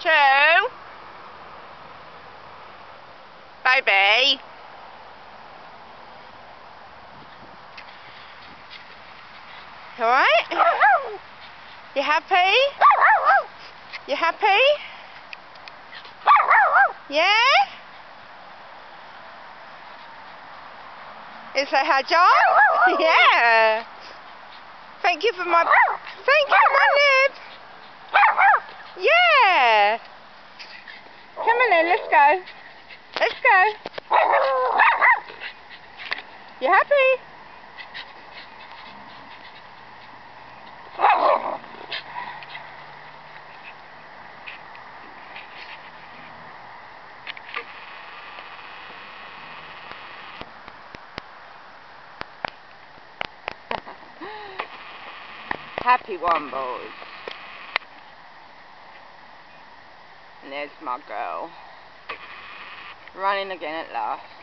Two. Baby. Alright? You happy? You happy? Yeah? Is that her job? Yeah. Thank you for my nib. Yeah. Come on then, let's go. Let's go. You happy? Happy one, boys. And there's my girl. Running again at last.